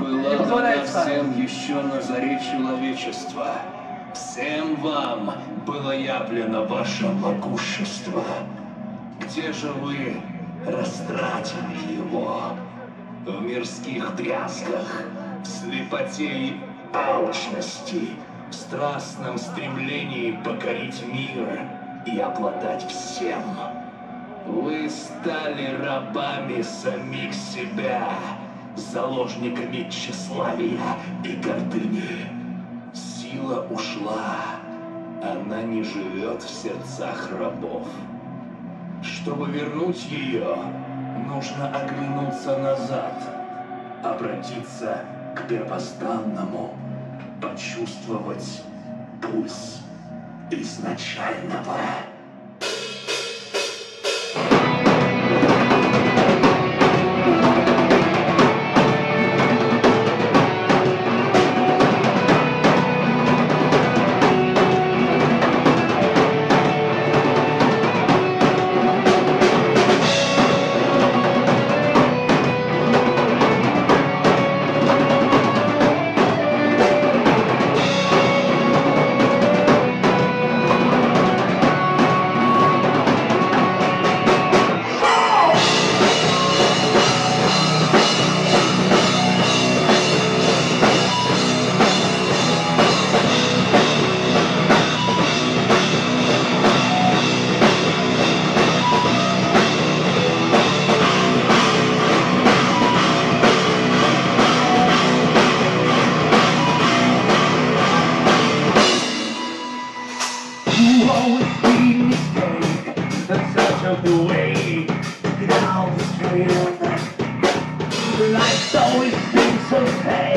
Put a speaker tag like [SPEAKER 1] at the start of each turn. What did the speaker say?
[SPEAKER 1] Была дана всем еще на заре человечества. Всем вам было явлено ваше могущество. Где же вы растратили его? В мирских дрязгах, в слепоте и алчности, в страстном стремлении покорить мир и обладать всем. Вы стали рабами самих себя, заложниками тщеславия и гордыни. Сила ушла, она не живет в сердцах рабов. Чтобы вернуть ее, нужно оглянуться назад, обратиться к первозданному, почувствовать пульс изначального.
[SPEAKER 2] The way down the street, life's always been so pain.